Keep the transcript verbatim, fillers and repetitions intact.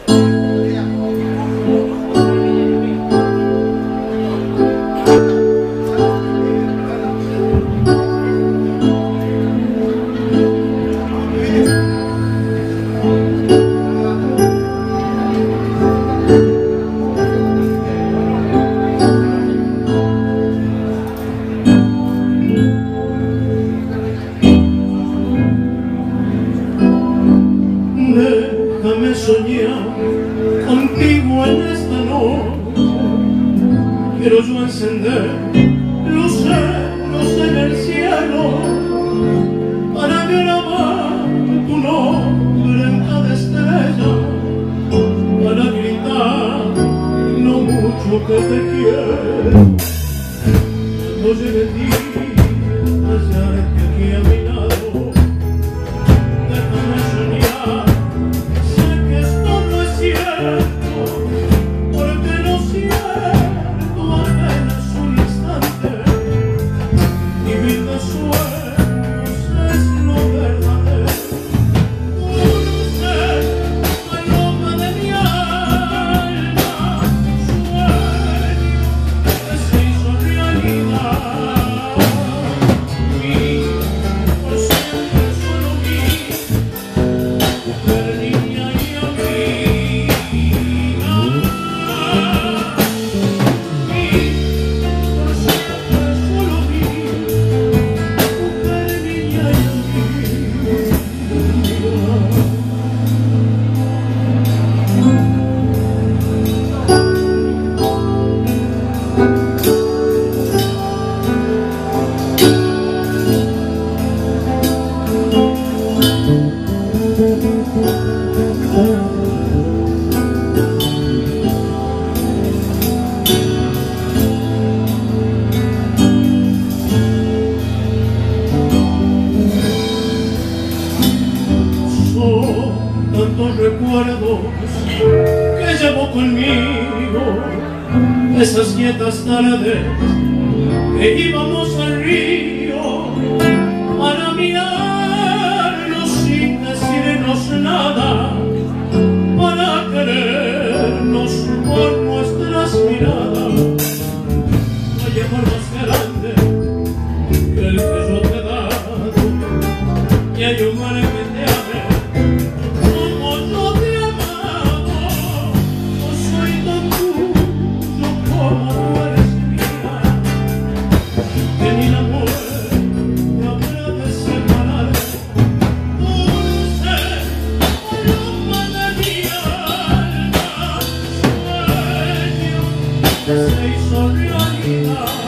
Déjame soñar contigo en esta noche. Quiero yo encender luceros en el cielo para grabar tu nombre en cada estrella, para gritar lo mucho que te quiero. Oye de ti, hallarte aquí a mi lado. Déjame soñar. Porque lo siento apenas un instante, vivir de sueños es lo verdadero. Dulce paloma de mi alma, sueño que se hizo realidad. Mi, por siempre solo mi, mujer, niña y amiga. Tantos recuerdos que llevo conmigo, esas quietas tardes que íbamos al río para mirarnos sin decirnos nada, para querernos por nuestras miradas. No hay amor más grande que el que yo te he dado, y hay un mar que te ame como yo te he amado. No soy tan tuyo como tú eres mía, que ni la muerte me habrá de separar. Dulce paloma de mi alma, sueño que se hizo realidad.